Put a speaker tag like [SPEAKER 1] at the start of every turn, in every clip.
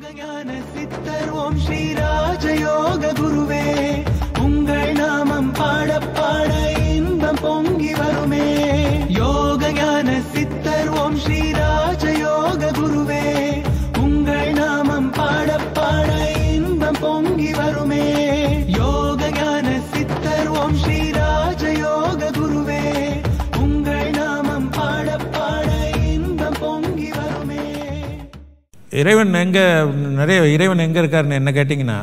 [SPEAKER 1] யோகஞான சித்தர் ஓம் ஸ்ரீ ராஜயோக குருவே, உங்கள் நாமம் பாட பாட இன்பம் பொங்கி வருமே. யோகஞான சித்தர் ஓம் ஸ்ரீ ராஜயோக குருவே, உங்கள் நாமம் பாட பாட இன்பம் பொங்கி வருமே. யோகஞான சித்தர் ஓம் ஸ்ரீ ராஜயோக குருவே, உங்கள் நாமம் பாட பாட இன்பம் பொங்கி வருமே.
[SPEAKER 2] இறைவன் எங்கே இருக்காருன்னு என்ன கேட்டிங்கன்னா,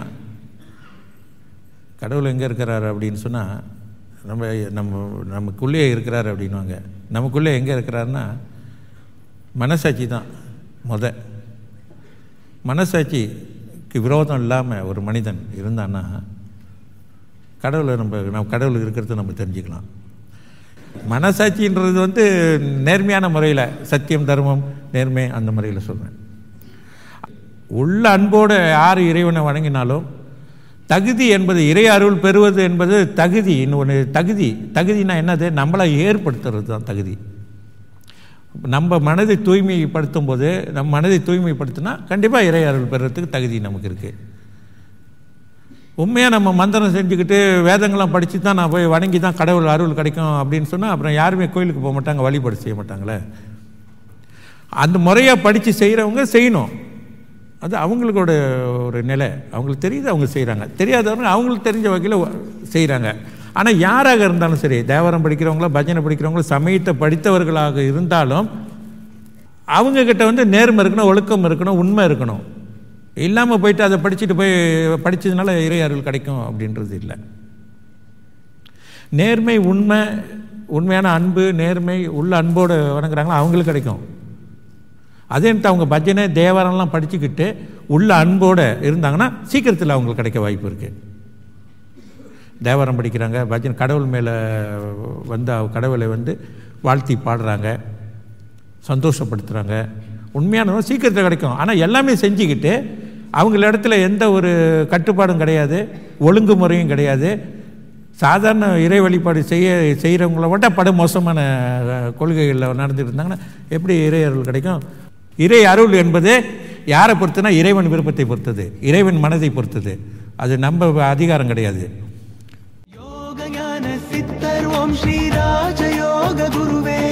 [SPEAKER 2] கடவுள் எங்கே இருக்கிறார் அப்படின்னு சொன்னால் நமக்குள்ளே இருக்கிறார் அப்படின்வாங்க. நமக்குள்ளே எங்கே இருக்கிறாருன்னா மனசாட்சி தான். மனசாட்சிக்கு விரோதம் இல்லாமல் ஒரு மனிதன் இருந்தான்னா நம்ம கடவுள் இருக்கிறத நம்ம தெரிஞ்சுக்கலாம். மனசாட்சின்றது நேர்மையான முறையில் சத்தியம் தர்மம் நேர்மை அந்த முறையில் சொல்கிறேன். உள்ள அன்போடு யார் இறைவனை வணங்கினாலும் தகுதி என்பது இறை அருள் பெறுவது என்பது தகுதி. இன்னொன்று தகுதினா என்னது? நம்மளை ஏற்படுத்துறது தான் தகுதி. நம்ம மனதை தூய்மைப்படுத்தும் போது தூய்மைப்படுத்தினா கண்டிப்பாக இறை அருள் பெறுறதுக்கு தகுதி நமக்கு இருக்குது. உண்மையாக நம்ம மந்திரம் செஞ்சுக்கிட்டு வேதங்கள்லாம் படித்து தான் நான் போய் வணங்கி தான் கடவுள் அருள் கிடைக்கும் அப்படின்னு சொன்னால் அப்புறம் யாருமே கோயிலுக்கு போக மாட்டாங்க, வழிபாடு செய்ய மாட்டாங்களே. அந்த முறையாக படித்து செய்கிறவங்க செய்யணும். அது அவங்களோட ஒரு நிலை. அவங்களுக்கு தெரியுது, அவங்க செய்கிறாங்க. தெரியாதவங்க அவங்களுக்கு தெரிஞ்ச வகையில் செய்கிறாங்க. ஆனால் யாராக இருந்தாலும் சரி, தேவாரம் படிக்கிறவங்களோ பஜனை படிக்கிறவங்களோ சமயத்தை படித்தவர்களாக இருந்தாலும் அவங்கக்கிட்ட நேர்மை இருக்கணும், ஒழுக்கம் இருக்கணும், உண்மை இருக்கணும். இல்லாமல் போயிட்டு அதை படித்ததுனால இறை அருள் கிடைக்கும் அப்படின்றது இல்லை. நேர்மை, உண்மையான அன்பு, நேர்மை உள்ள அன்போடு வணங்குறாங்களோ அவங்களுக்கு கிடைக்கும். அதேன்ட்டு அவங்க பஜனை தேவாரம்லாம் படிச்சுக்கிட்டு உள்ள அன்போடு இருந்தாங்கன்னா சீக்கிரத்தில் அவங்களுக்கு கிடைக்க வாய்ப்பு இருக்குது. தேவாரம் படிக்கிறாங்க, பஜனை கடவுள் மேலே கடவுளை வாழ்த்தி பாடுறாங்க, சந்தோஷப்படுத்துகிறாங்க, உண்மையானவங்க சீக்கிரத்தில் கிடைக்கும். ஆனால் எல்லாமே செஞ்சுக்கிட்டு அவங்கள இடத்துல எந்த ஒரு கட்டுப்பாடும் கிடையாது, ஒழுங்குமுறையும் கிடையாது. சாதாரண இறை வழிபாடு செய்கிறவங்கள விட படு மோசமான கொள்கைகளில் நடந்துட்டு இருந்தாங்கன்னா எப்படி இறை அருள் கிடைக்கும்? இறை அருள் என்பது யாரை பொறுத்துனா இறைவன் விருப்பத்தை பொறுத்தது, இறைவன் மனதை பொறுத்தது. அது நம்ம அதிகாரம் கிடையாது.
[SPEAKER 1] யோகஞான சித்தர் ஓம் ஸ்ரீ ராஜயோக குருவே,